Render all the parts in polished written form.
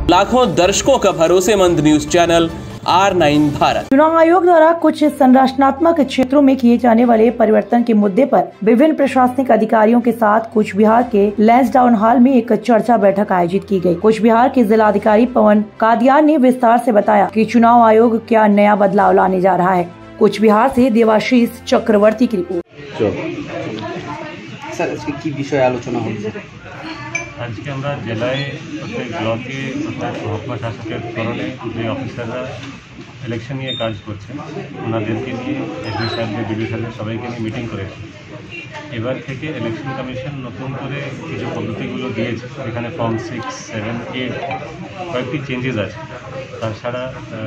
लाखों दर्शकों का भरोसेमंद न्यूज चैनल R9 भारत। चुनाव आयोग द्वारा कुछ संरचनात्मक क्षेत्रों में किए जाने वाले परिवर्तन के मुद्दे पर विभिन्न प्रशासनिक अधिकारियों के साथ कूच बिहार के लैंसडाउन हॉल में एक चर्चा बैठक आयोजित की गई। कूच बिहार के जिलाधिकारी पवन कादियान ने विस्तार से बताया कि चुनाव आयोग क्या नया बदलाव लाने जा रहा है। कूच बिहार से देवाशीष चक्रवर्ती की रिपोर्ट। আজকে আমরা জেলায় প্রত্যেক ব্লকে প্রত্যেক মহকুমা শাসকের ধরনে যে অফিসাররা ইলেকশন নিয়ে কাজ করছেন ওনাদেরকে নিয়ে এসডি সাহেবদের ডিডি সাহেবদের সবাইকে নিয়ে মিটিং করেছি। এবার থেকে ইলেকশন কমিশন নতুন করে কিছু পদ্ধতিগুলো দিয়েছে, এখানে ফর্ম 6, 7, 8 কয়েকটি চেঞ্জেস আছে। তাছাড়া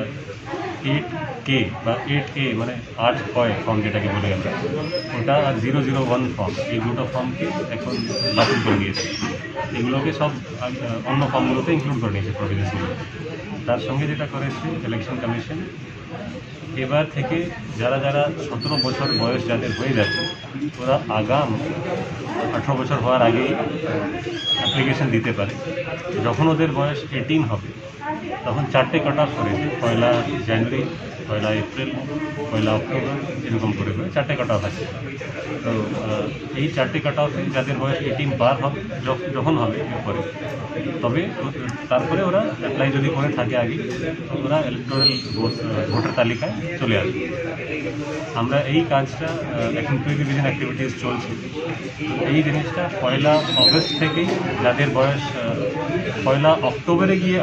8K বা 8A মানে 8 ফর্ম যেটাকে বলে আমরা, ওটা আর 001 ফর্ম, এই দুটো ফর্মকে এখন বাতিল করে দিয়েছে। এগুলোকে সব অন্য ফর্মগুলোতে ইনক্লুড করে নিয়েছে প্রভিজেন্সগুলো। তার সঙ্গে যেটা করেছে ইলেকশন কমিশন, এবার থেকে যারা 17 বছর বয়স যাদের হয়ে যাচ্ছে ওরা আগাম 18 বছর হওয়ার আগেই অ্যাপ্লিকেশন দিতে পারে। যখন ওদের বয়স 18 হবে তখন 4টে কাট অফ করেছে, 1 জানুয়ারি, 1 এপ্রিল, 1 অক্টোবর, এরকম করে 4টে কাট অফ আছে। তো এই 4টে কাট অফে যাদের বয়স 18 পার হবে যখন হবে এরপরে, তবে তারপরে ওরা অ্যাপ্লাই যদি করে থাকে আগে ওরা ইলেকটোরাল ভোটার তালিকায় চলে আসবে। আমরা এই কাজটা এখন প্রি রিভিশন অ্যাক্টিভিটিস চলছে। এই জিনিসটা 1 অগস্ট থেকেই যাদের বয়স 1 অক্টোবরে গিয়ে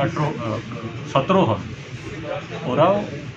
17 হবে ওরাও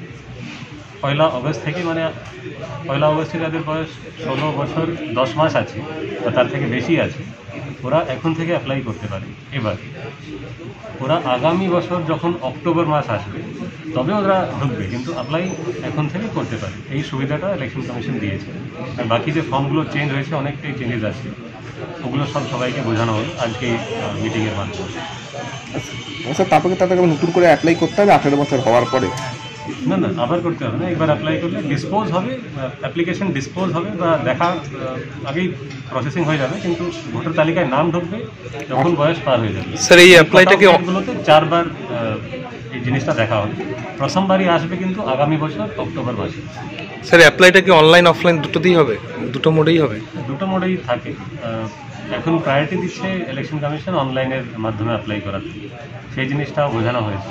1 অগস্ট থেকে, মানে 1 অগস্টে যাদের বয়স 16 বছর 10 মাস আছে বা তার থেকে বেশি আছে ওরা এখন থেকে অ্যাপ্লাই করতে পারে। এবার ওরা আগামী বছর যখন অক্টোবর মাস আসবে তবে ওরা ঢুকবে, কিন্তু অ্যাপ্লাই এখন থেকে করতে পারে। এই সুবিধাটা ইলেকশন কমিশন দিয়েছে। আর বাকি যে ফর্মগুলো চেঞ্জ হয়েছে, অনেকটাই চেঞ্জেস আছে, ওগুলো সবাইকে বোঝানো হল আজকে মিটিংয়ের মাধ্যমে। স্যার, তারপরে তাদেরকে নতুন করে অ্যাপ্লাই করতে হবে 18 বছর হওয়ার পরে? না, আবার করতে হবে না। একবার অ্যাপ্লাই করলে ডিসপোজ হবে, অ্যাপ্লিকেশন ডিসপোজ হবে বা দেখা আগেই প্রসেসিং হয়ে যাবে, কিন্তু ভোটার তালিকায় নাম ঢুকবে যখন বয়স পার হয়ে যাবে। স্যার, এই অ্যাপ্লাইটাকে গুলোতে 4 বার এই জিনিসটা দেখা হবে। প্রথমবারই আসবে কিন্তু আগামী বছর অক্টোবর মাসে। স্যার, অ্যাপ্লাইটা কি অনলাইন অফলাইন দুটোতেই হবে? দুটো মোডেই হবে? দুটো মোডেই থাকে। এখন প্রায়োরিটি দিচ্ছে ইলেকশন কমিশন অনলাইনের মাধ্যমে অ্যাপ্লাই করার, সেই জিনিসটাও বোঝানো হয়েছে।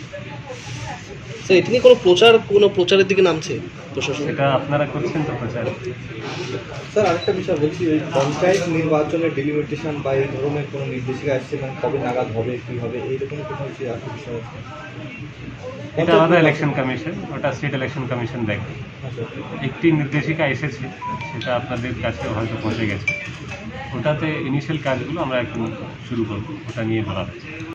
স্যার, এটা নিয়ে কোনো প্রচারের দিকে নামছে প্রশাসন? এটা আপনারা করছেন তো প্রচার। স্যার, আরেকটা বিষয় বলছি, ওই পঞ্চায়েত নির্বাচনের ডেলিমিটেশন বা এই ধরনের কোনো নির্দেশিকা আসছে, এবং কবে নাগাদ হবে, কী হবে, এইরকম কোনো বিষয় আছে? এটা আলাদা ইলেকশন কমিশন, ওটা স্টেট ইলেকশন কমিশন দেখবে। একটি নির্দেশিকা এসেছে, সেটা আপনাদের কাছে হয়তো পৌঁছে গেছে। ওটাতে ইনিশিয়াল কাজগুলো আমরা এখন শুরু করব, ওটা নিয়ে বলা হয়েছে।